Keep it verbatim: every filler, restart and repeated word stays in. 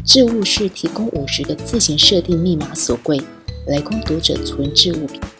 置物室提供五十个自行设定密码锁柜，来供读者存置物品。